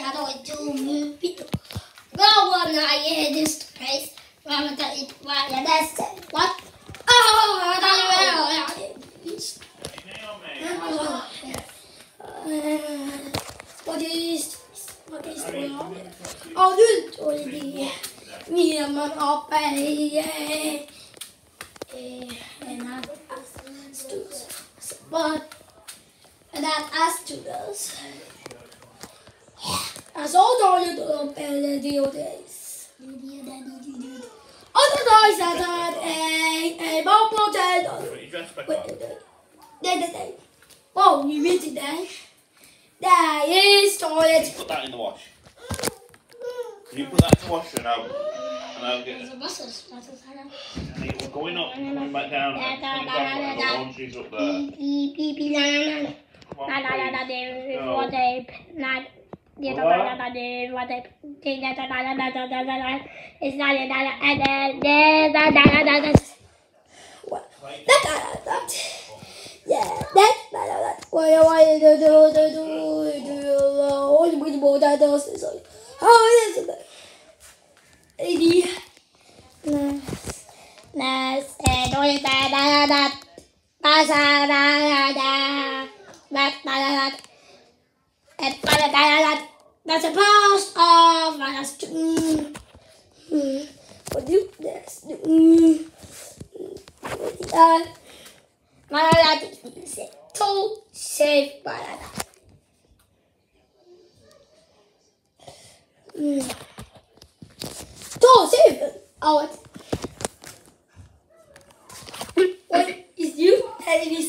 going to move it. Go on, I hear this place. I'm going to eat while that's what? Oh, what is going on? Oh, this already. Me and my papa, yeah. And I asked to but and that asked to us. I saw you do the old days. Other guys that a ball potato. Wait, oh, you read it there? There is toilet. Put that in the wash. You put that in the wash and I'll get it. And we're going up and coming back down. The laundry's up there. Yeah, that's what I do. How is it? That's a past of last. What do this? My dad is too safe. Too safe. Oh, what is you telling me?